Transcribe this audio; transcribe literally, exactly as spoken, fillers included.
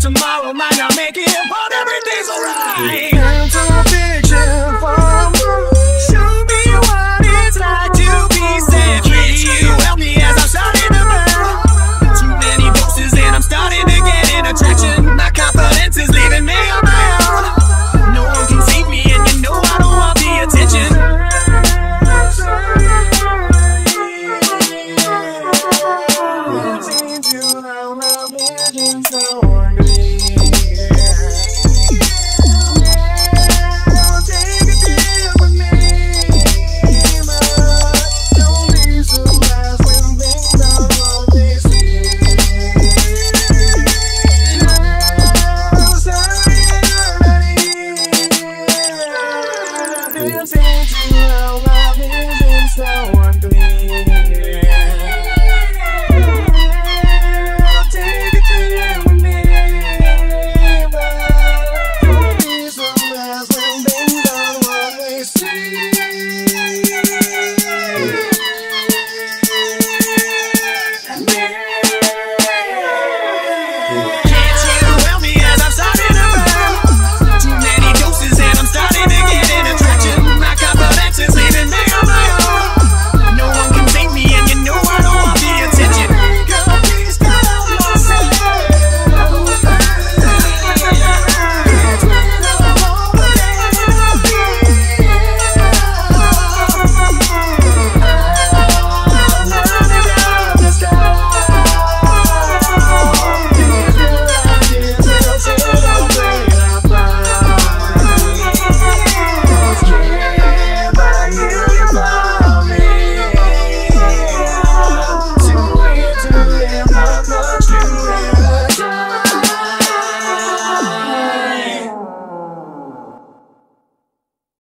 tomorrow might not make it, but everything's alright. Into a picture from Show me what it's like to be set free. You help me as I'm starting to burn. Too many voices and I'm starting to get an attraction. My confidence is leaving me on my own. No one can save me and you know I don't want the attention. into the visions of me.